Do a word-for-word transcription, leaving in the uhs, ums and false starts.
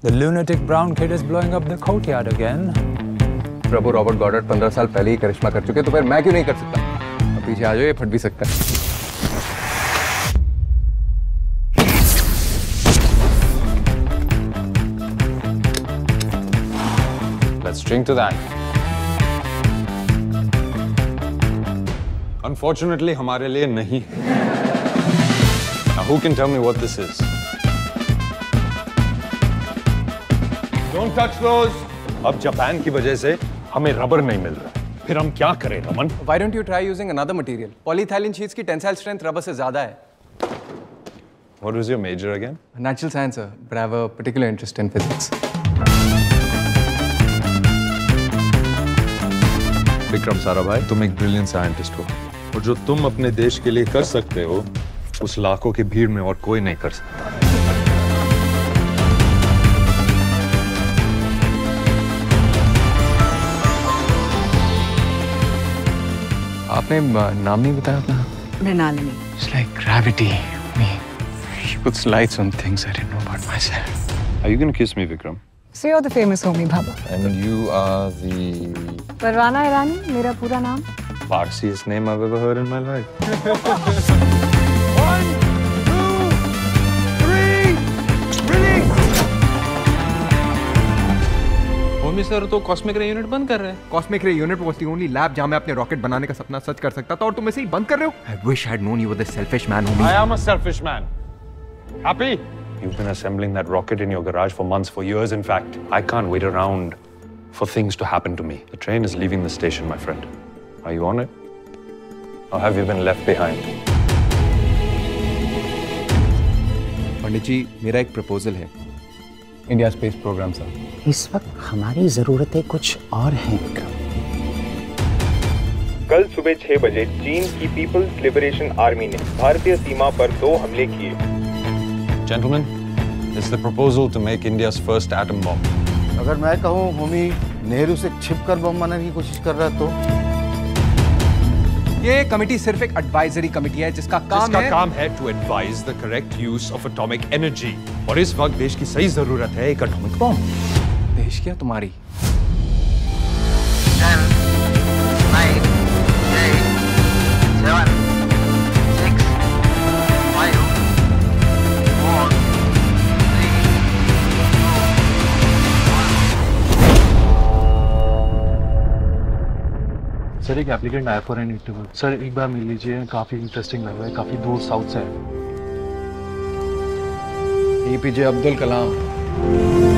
The lunatic brown kid is blowing up the courtyard again. प्रभु Robert Goddard पंद्रह साल पहले ही करिश्मा कर चुके, तो फिर मैं क्यों नहीं कर सकता? अब पीछे आ जाओ, ये फट भी सकता है। Let's drink to that. Unfortunately, हमारे लिए नहीं। Now, who can tell me what this is? Don't touch those. अब जापान की वजह से हमें रबर नहीं मिल रहा, फिर हम क्या करें, Raman? Why don't you try using another material? Polyethylene sheets की tensile strength रबर से ज़्यादा है। What was your major again? Natural science, sir, but I have a particular interest in physics. Vikram Sarabhai, तुम एक ब्रिलियंट साइंटिस्ट हो, और जो तुम अपने देश के लिए कर सकते हो, उस लाखों की भीड़ में और कोई नहीं कर सकता। आपने नाम नहीं बताया अपना? Mrinalini. It's like gravity. Me. She puts lights on things I didn't know about myself. Are you going to kiss me, Vikram? So you're the famous Homi Bhabha. And you are the... परवाना ईरानी, मेरा पूरा नाम। Farsiest name I've ever heard in my life. One, two, three, release! Homi sir तो cosmic ray unit बंद कर रहे हैं। Cosmic ray unit was the only lab जहां मैं अपने रॉकेट बनाने का सपना सच कर सकता था, और तुम इसे ही बंद कर रहे हो। I wish I had known you were the selfish man, Homi. I am a selfish man. Happy? You've been assembling that rocket in your garage for months, for years, in fact. I can't wait around for things to happen to me. The train is leaving the station, my friend. Are you on it? Or have you been left behind? पंडित जी, मेरा एक proposal है। India space programme sir. इस वक्त हमारी जरूरतें कुछ और हैं। कल सुबह छह बजे चीन की पीपल्स लिबरेशन आर्मी ने भारतीय सीमा पर दो हमले किए। Gentlemen, it's the proposal to make India's first atom bomb. अगर मैं कहूँ होमी नेहरू से छिपकर बम बनाने की कोशिश कर रहा है तो? ये कमेटी सिर्फ एक एडवाइजरी कमेटी है जिसका काम जिसका है काम है to advise the correct use of atomic energy. और इस वक्त देश की सही जरूरत है एक एटॉमिक बम। देश क्या तुम्हारी? सर एक एप्लीकेंट आया फॉर एन इंटरव्यू। सर एक बार मिल लीजिए, काफी इंटरेस्टिंग लग रहा है, काफी दूर साउथ से है। एपीजे अब्दुल कलाम।